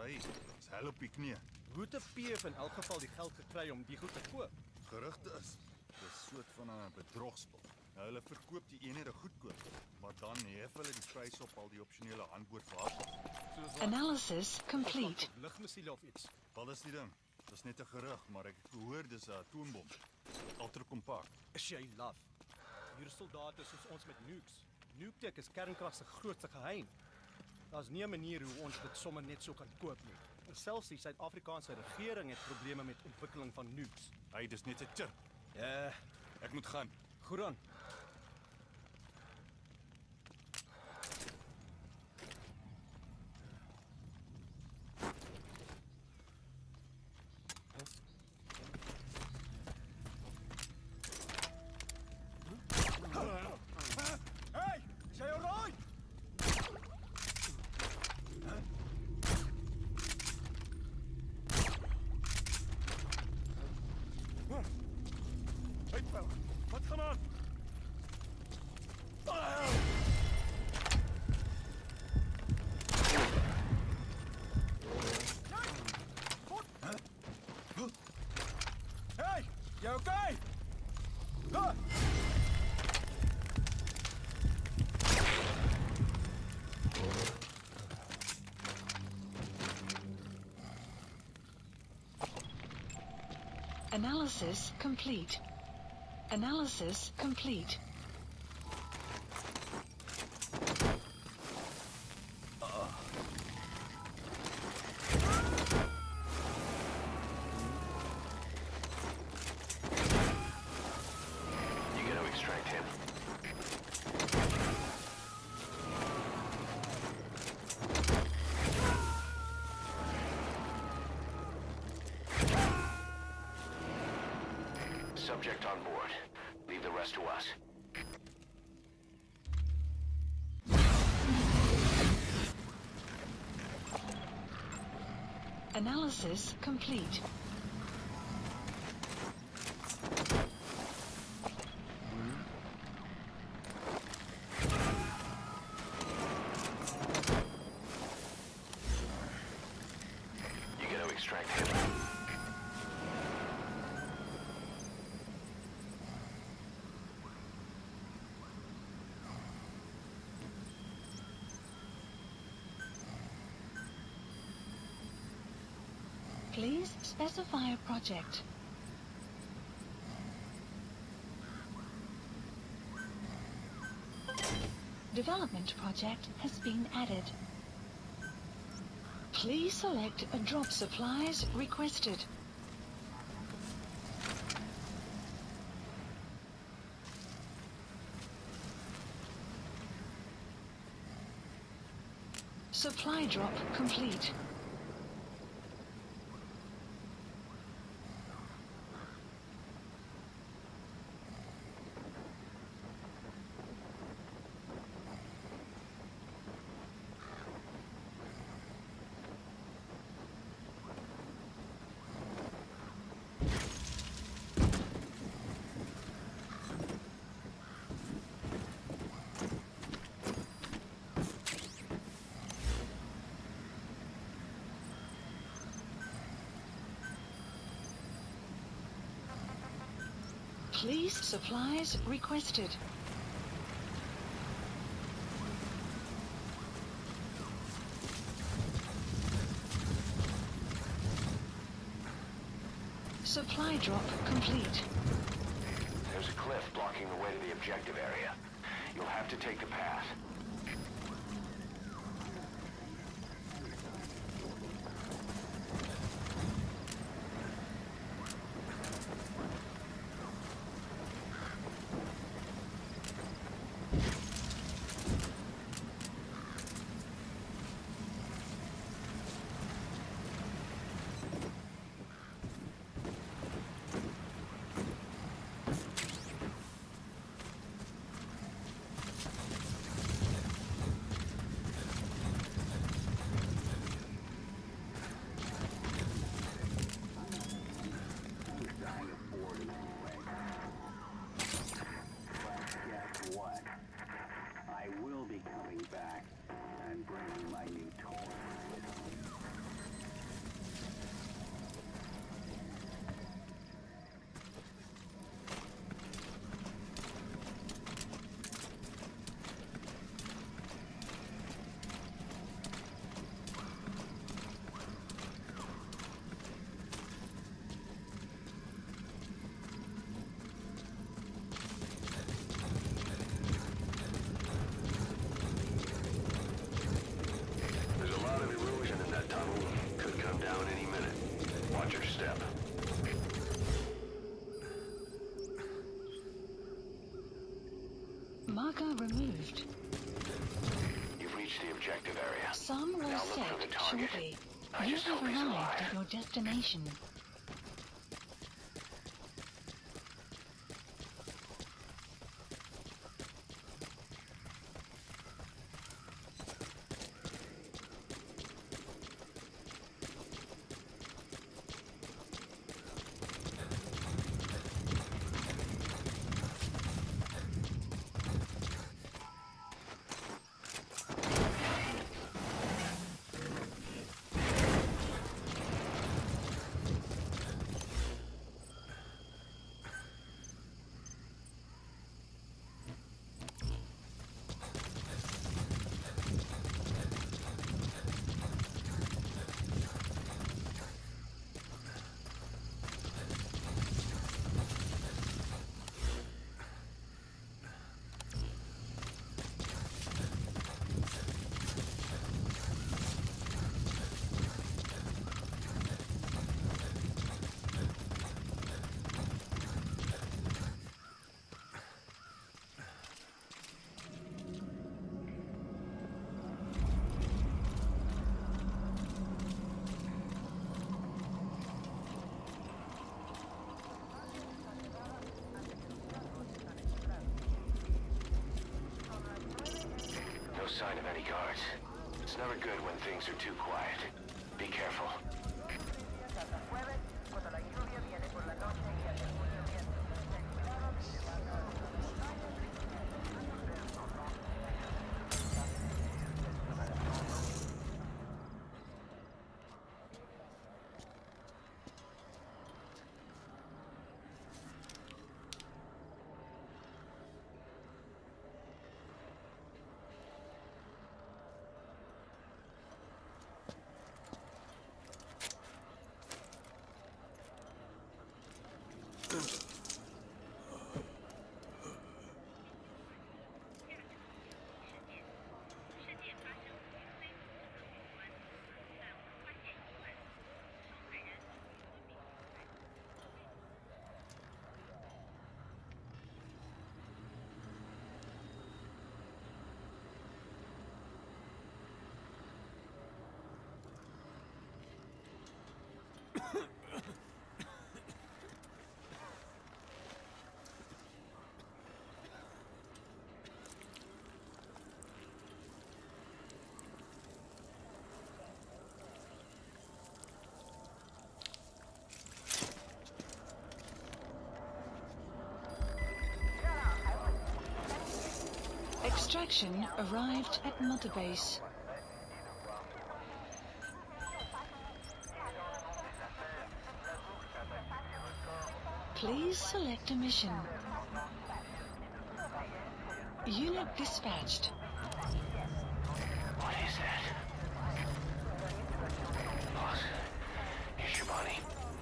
kry, is hel op die knie. Hoe het 'n PF in elk geval die geld gekry om die goed te koop? Gerugte is, dis soort van 'n bedrogspel. Nou, hulle verkoop die eenhede goedkoop, maar dan hef hulle die prys op al die opsionele handboordwapens. Analysis complete. Lugmissiele of iets. Wat is die ding? Dis net 'n gerug, maar ek het gehoor dis 'n atoombom. Ultra kompakt. Is jy laf? Hier is soldate soos ons met nukes. Nuke-tech is kernkrag se grootste geheim. Daar's nie 'n manier hoe ons dit sommer net so kan koop nie. En selfs die Suid-Afrikaanse regering het probleme met ontwikkeling van nukes. Hey, dis net 'n chip. Ja, Ek moet gaan. goed dan. Hey, is jy alright? Hey, wat gaan aan? Hey, jy okay? Analysis complete. Analysis complete. You got to extract him. Subject on board. Leave the rest to us. Analysis complete. You got to extract him. Please specify a project. Development project has been added. Please select a drop supplies requested. Supply drop complete. Please supplies requested. Supply drop complete. There's a cliff blocking the way to the objective area. You'll have to take the path. worker removed. You've reached the objective area. Some will Now look for the set target. shortly. I You just have hope he's arrived alive. at your destination. No sign of any guards. It's never good when things are too quiet. Be careful. Extraction arrived at Mother Base. Please select a mission. Unit dispatched. What is that? Boss, here's your money.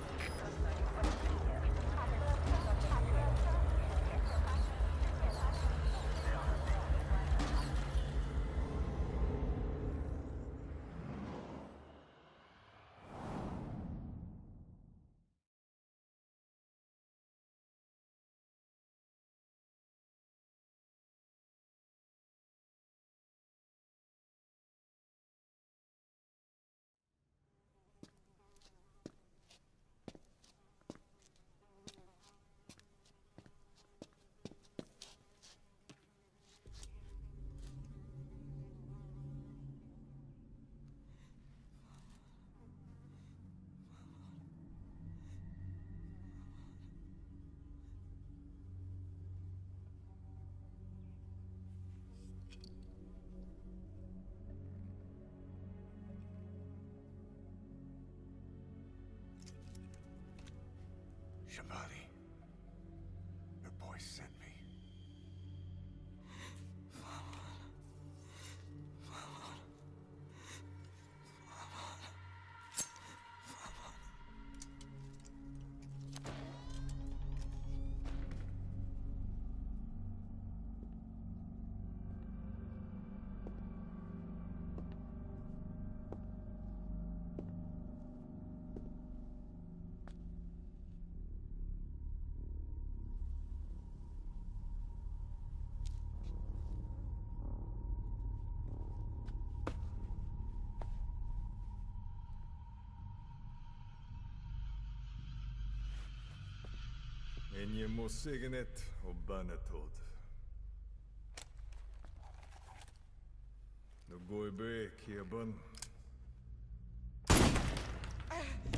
Shabani, your boy sent me. En jy mos seker net op binne tot. Nou gooi breek hier bin.